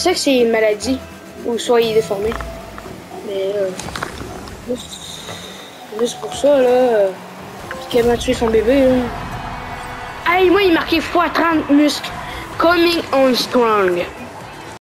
sais que c'est une maladie, ou soit il est déformé. Mais juste pour ça, là, qu'il va tuer son bébé, là. Hey, moi, il marquait x30 muscles. Coming on strong.